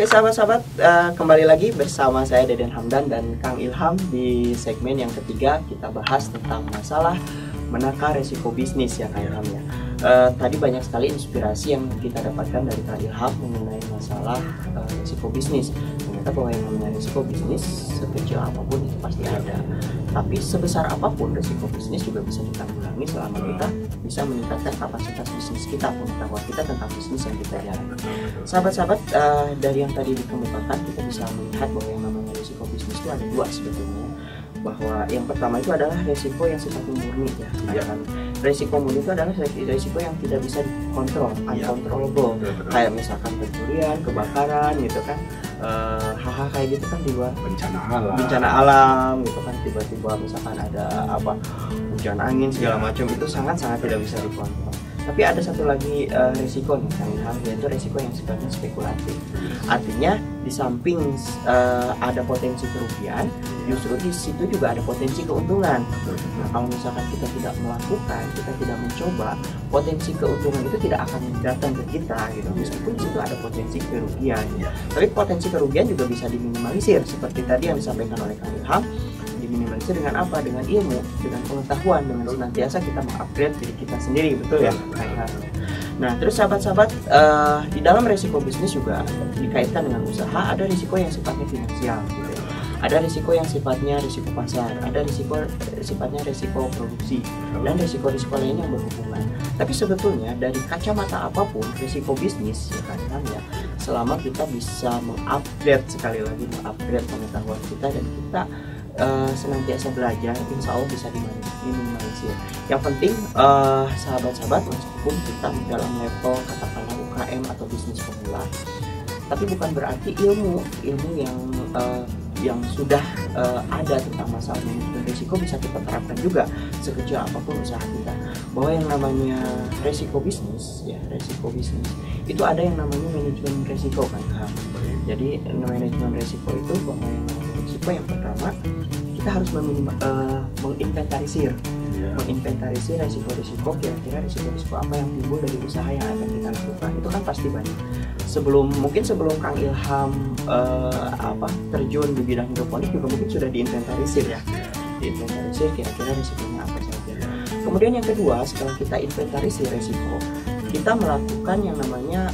sahabat-sahabat, kembali lagi bersama saya Deden Hamdan dan Kang Ilham. Di segmen yang ketiga kita bahas tentang masalah menakar resiko bisnis ya Kang Ilham ya. Tadi banyak sekali inspirasi yang kita dapatkan dari Kang Ilham mengenai masalah resiko bisnis. Ternyata bahwa yang namanya resiko bisnis sekecil apapun itu pasti ada. Tapi sebesar apapun resiko bisnis juga bisa ditanggulangi selama kita bisa meningkatkan kapasitas bisnis kita, pengetahuan kita tentang bisnis yang kita jalani. Sahabat-sahabat, dari yang tadi dikemukakan kita bisa melihat bahwa yang namanya resiko bisnis itu ada dua sebetulnya. Bahwa yang pertama itu adalah resiko yang sifatnya murni ya. Kan? Resiko murni itu adalah resiko yang tidak bisa dikontrol, uncontrollable. Kayak misalkan pencurian, kebakaran gitu kan. Hal-hal kayak gitu kan di luar bencana alam gitu kan, tiba-tiba misalkan ada apa hujan angin segala macam, itu sangat-sangat tidak bisa dikontrol. Tapi ada satu lagi resiko nih Kang Ilham, yaitu resiko yang sifatnya spekulatif. Artinya di samping ada potensi kerugian, justru di situ juga ada potensi keuntungan. Nah, kalau misalkan kita tidak melakukan, kita tidak mencoba, potensi keuntungan itu tidak akan datang ke kita gitu. Meskipun di situ ada potensi kerugian. Tapi potensi kerugian juga bisa diminimalisir seperti tadi yang disampaikan oleh Kang Ilham. Diminimalisir dengan apa? Dengan ilmu, dengan pengetahuan, dengan senantiasa kita mengupgrade diri kita sendiri, betul ya? Nah, terus sahabat-sahabat, di dalam resiko bisnis juga dikaitkan dengan usaha, ada risiko yang sifatnya finansial, gitu ya. Ada risiko yang sifatnya risiko pasar, ada risiko sifatnya risiko produksi, dan risiko-risiko lainnya yang berhubungan. Tapi sebetulnya dari kacamata apapun risiko bisnis ya kan ya, selama kita bisa mengupgrade, sekali lagi mengupgrade pengetahuan kita dan kita senantiasa belajar, insya Allah bisa diminimalisir. Yang penting sahabat-sahabat, meskipun kita dalam level katakanlah UKM atau bisnis pemula, tapi bukan berarti ilmu yang sudah ada tentang masalah manajemen risiko bisa kita terapkan juga sekecil apapun usaha kita. Bahwa yang namanya resiko bisnis ya, resiko bisnis itu ada yang namanya manajemen risiko kan. Jadi manajemen risiko itu bahwa yang namanya risiko yang pertama kita harus menginventarisir resiko-resiko, kira-kira resiko-resiko apa yang timbul dari usaha yang akan kita lakukan. Itu kan pasti banyak. Sebelum Kang Ilham terjun di bidang hidroponik juga mungkin sudah diinventarisir ya. Diinventarisir kira-kira resikonya apa saja. Kemudian yang kedua, setelah kita inventarisir resiko, kita melakukan yang namanya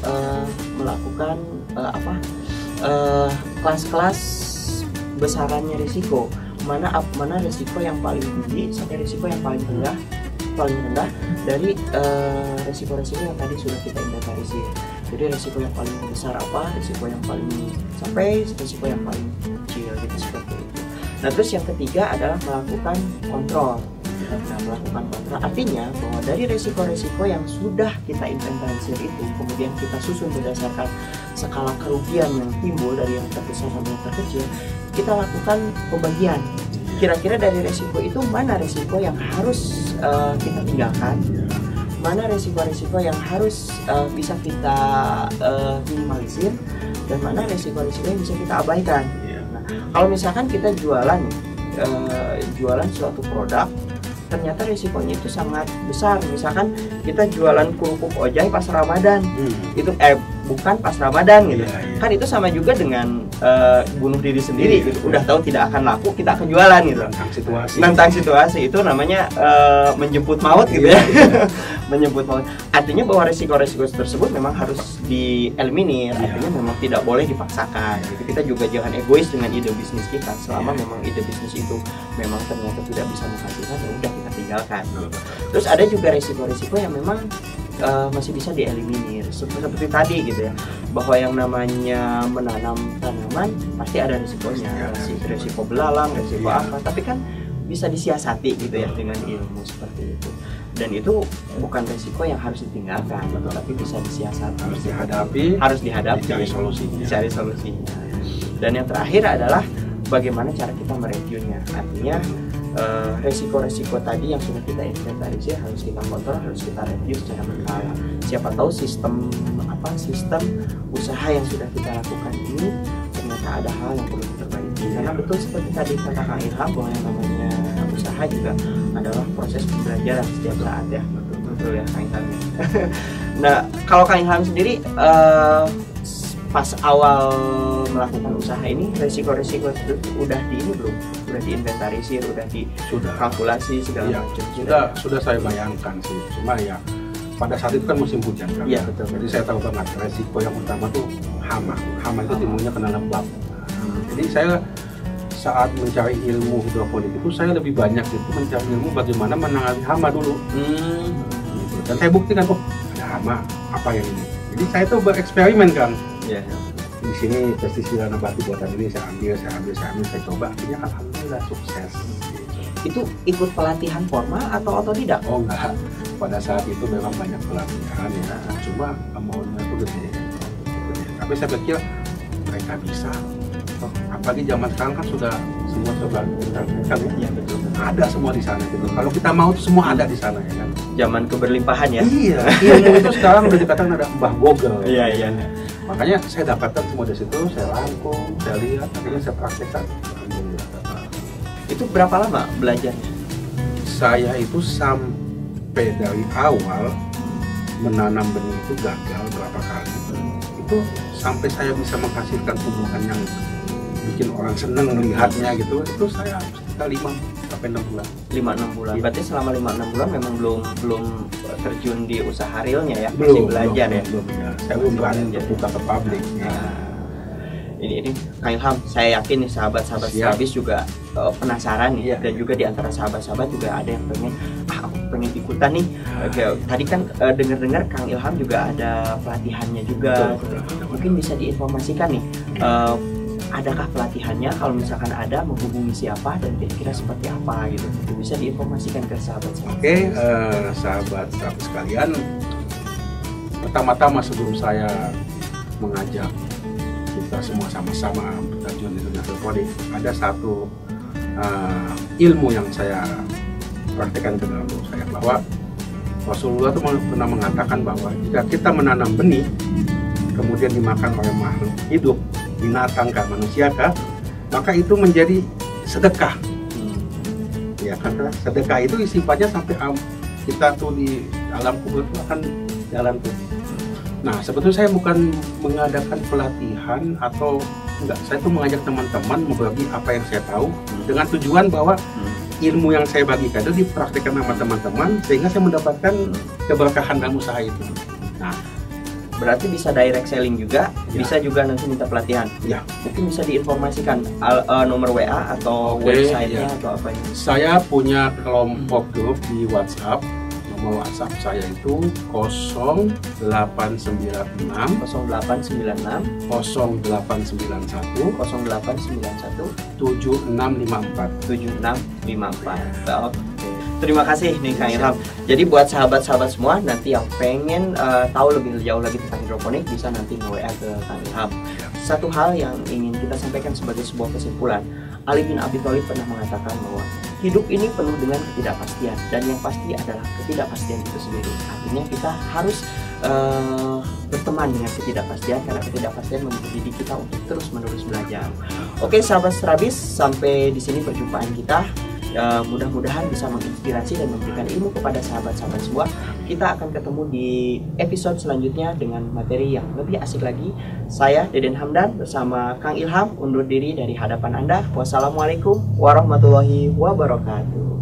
kelas-kelas besarannya risiko. Mana risiko yang paling tinggi sampai risiko yang paling rendah dari resiko-resiko yang tadi sudah kita inventarisir. Jadi resiko yang paling besar apa, resiko yang paling sampai resiko yang paling kecil gitu, seperti itu. Nah, terus yang ketiga adalah melakukan kontrol. Nah, melakukan kontrol artinya bahwa dari resiko-resiko yang sudah kita inventarisir itu kemudian kita susun berdasarkan skala kerugian yang timbul dari yang terbesar sampai yang terkecil, kita lakukan pembagian. Kira-kira dari resiko itu mana resiko yang harus kita tinggalkan, mana resiko-resiko yang harus bisa kita minimalisir, dan mana resiko-resiko yang bisa kita abaikan. Nah, kalau misalkan kita jualan suatu produk, ternyata risikonya itu sangat besar. Misalkan kita jualan kerupuk ojai pas Ramadan, itu bukan pas Ramadan gitu. Kan itu sama juga dengan bunuh diri sendiri gitu. Udah tahu tidak akan laku, kita akan jualan gitu. Nantang situasi itu namanya menjemput maut gitu ya. Menjemput maut. Artinya bahwa resiko-resiko tersebut memang harus dieliminir. Artinya memang tidak boleh dipaksakan gitu. Kita juga jangan egois dengan ide bisnis kita. Selama memang ide bisnis itu memang ternyata tidak bisa menghasilkan, ya udah kita tinggalkan. Terus ada juga resiko-resiko yang memang masih bisa dieliminir, seperti tadi gitu ya, bahwa yang namanya menanam tanaman pasti ada risikonya, risiko belalang, risiko apa, tapi kan bisa disiasati gitu ya dengan ilmu seperti itu. Dan itu bukan risiko yang harus ditinggalkan, tapi bisa disiasati, harus dihadapi, cari solusinya. Dan yang terakhir adalah bagaimana cara kita mereviewnya. Artinya resiko-resiko tadi yang sudah kita inventarisir harus kita kontrol, harus kita review secara berkala. Siapa tahu sistem usaha yang sudah kita lakukan ini ternyata ada hal yang perlu diperbaiki. Karena betul seperti tadi kata Kang Ilham bahwa yang namanya usaha juga adalah proses pembelajaran setiap saat ya. Betul ya Kang Ilham. Nah, kalau Kang Ilham sendiri pas awal melakukan usaha ini resiko-resiko itu udah di ini belum? Udah diinventarisir, udah dikalkulasi segala macam. Sudah saya bayangkan sih. Cuma ya pada saat itu kan musim hujan kan. Iya, betul. Jadi saya tahu banget resiko yang utama tuh hama. Hama itu timbulnya kena lembab. Jadi saya saat mencari ilmu hidroponik itu saya lebih banyak itu mencari ilmu bagaimana menangani hama dulu. Gitu. Dan saya buktikan ada hama apa yang ini. Jadi saya tuh bereksperimen kan. Iya. Di sini pestisida nabati buatan ini saya ambil, saya coba, akhirnya alhamdulillah sukses. Itu ikut pelatihan formal atau otodidak? Oh enggak, pada saat itu memang banyak pelatihan ya, cuma maunya itu gede. Tapi saya pikir mereka bisa. Apalagi zaman sekarang kan sudah semua serba internet kan ya, betul. Ada semua di sana gitu. Kalau kita mau tuh semua ada di sana ya kan. Zaman keberlimpahan ya. Iya, ilmu itu sekarang udah dikatakan ada Mbah Google. Iya, iya. Makanya saya dapatkan semua dari situ, saya rangkum, saya lihat, akhirnya saya praktekkan. Itu berapa lama belajarnya? Saya itu sampai dari awal menanam benih itu gagal berapa kali. Itu sampai saya bisa menghasilkan tumbuhan yang bikin orang seneng melihatnya gitu, itu saya sekitar 5-6 bulan. 5-6 bulan. Berarti selama 5-6 bulan memang belum terjun di usaha realnya ya, belum, masih belajar ya. Belum ya. Saya belum berani untuk buka ke publik. Ini Kang Ilham, saya yakin nih sahabat-sahabat Strabis juga penasaran nih, dan juga di antara sahabat-sahabat juga ada yang pengen, aku pengen ikutan nih. Tadi kan dengar-dengar Kang Ilham juga ada pelatihannya juga. Mungkin bisa diinformasikan nih. Adakah pelatihannya? Kalau misalkan ada, menghubungi siapa dan kira-kira seperti apa gitu? Bisa diinformasikan ke sahabat-sahabat. Oke, sahabat sekalian, pertama-tama sebelum saya mengajak kita semua sama-sama berterjun di dunia hidroponik, ada satu ilmu yang saya praktekkan ke dalam diri saya, bahwa Rasulullah itu pernah mengatakan bahwa jika kita menanam benih kemudian dimakan oleh makhluk hidup, binatang kah, manusia kah, maka itu menjadi sedekah. Ya, karena sedekah itu sifatnya sampai kita tuh di alam kubur itu akan jalan tuh. Nah, sebetulnya saya bukan mengadakan pelatihan atau enggak, saya tuh mengajak teman-teman membagi apa yang saya tahu dengan tujuan bahwa ilmu yang saya bagikan itu dipraktikkan sama teman-teman sehingga saya mendapatkan keberkahan dalam usaha itu. Nah, berarti bisa direct selling juga, bisa juga nanti minta pelatihan. Ya, mungkin bisa diinformasikan nomor WA atau website-nya atau apa ini. Saya punya kelompok grup di WhatsApp. Nomor WhatsApp saya itu 0896 0896 0891 7654 7654. Terima kasih nih Kang Ilham. Jadi buat sahabat-sahabat semua nanti yang pengen tahu lebih jauh lagi tentang hidroponik bisa nanti nge-WA ke Kang Ilham. Satu hal yang ingin kita sampaikan sebagai sebuah kesimpulan, Ali bin Abi Thalib pernah mengatakan bahwa hidup ini penuh dengan ketidakpastian dan yang pasti adalah ketidakpastian itu sendiri. Artinya kita harus berteman dengan ketidakpastian karena ketidakpastian mendidik kita untuk terus-menerus belajar. Oke sahabat Strabis, sampai di sini perjumpaan kita. Mudah-mudahan bisa menginspirasi dan memberikan ilmu kepada sahabat-sahabat semua. Kita akan ketemu di episode selanjutnya dengan materi yang lebih asik lagi. Saya Deden Hamdan bersama Kang Ilham undur diri dari hadapan Anda. Wassalamualaikum warahmatullahi wabarakatuh.